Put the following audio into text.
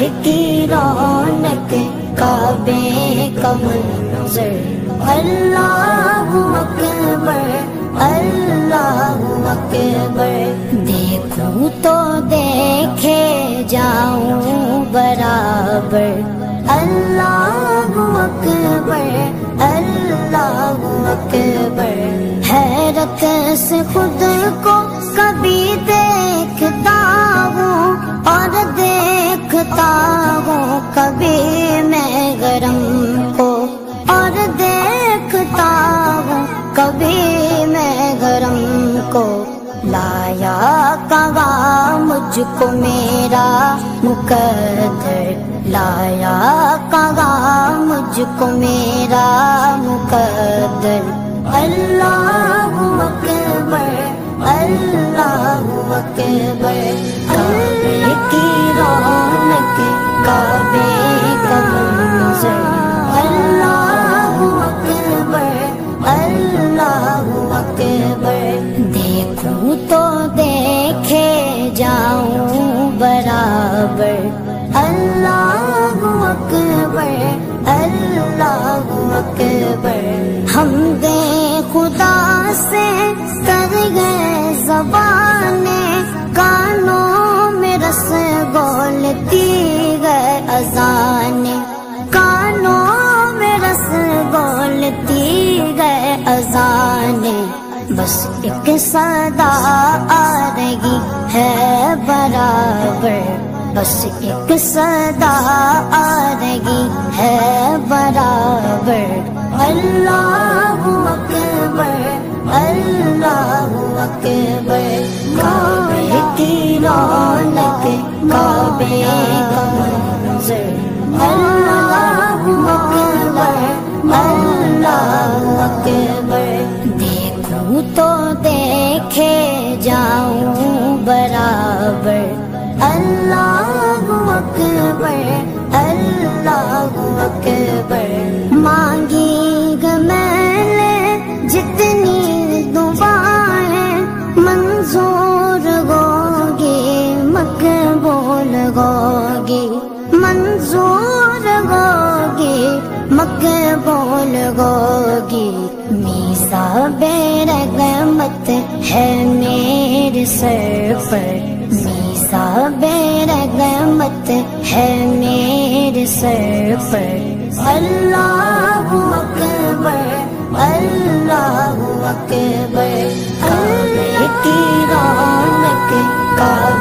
کی رونق کعبے کا منظر، اللہ اکبر اللہ اکبر، دیکھوں تو دیکھے جاؤں برابر، اللہ اکبر اللہ اکبر، حیرت سے خود کو کبھی دیکھتا ہوں اور دیکھتا ہوں کبھی میں گرم کو، اور دیکھتا ہوں کبھی میں گرم کو، لایا کہاں مجھ کو میرا مقدر، لایا کہاں مجھ کو میرا مقدر، اللہ اکبر اللہ اکبر، کعبے کی رونق کعبے کا منظر، اللہ اکبر اللہ اکبر، دیکھوں تو دیکھے جاؤں برابر، اللہ اکبر اللہ اکبر، حمد خدا سے کر گئے زبانیں، کانوں میں رس بولتی گئے اذانیں، کانوں میں رس بولتی گئے اذانیں، بس ایک صدا آ رہی ہے برابر، بس ایک صدا آ رہی ہے برابر، اللہ اکبر اللہ اکبر، کعبے کی رونق کعبے کا منظر، اللہ اکبر اللہ اکبر، دیکھوں تو دیکھے جاؤں برابر، اللہ اکبر اللہ اکبر، مانگی گا میں نے جتنی دعائیں منظور ہوگی مقبول ہوگی، منظور ہوگی مقبول ہوگی، میثاق رحمت ہے میرے سر پر، میثاق رحمت ہے میرے سر پر، اللہ اکبر اللہ اکبر، کعبے کی رونق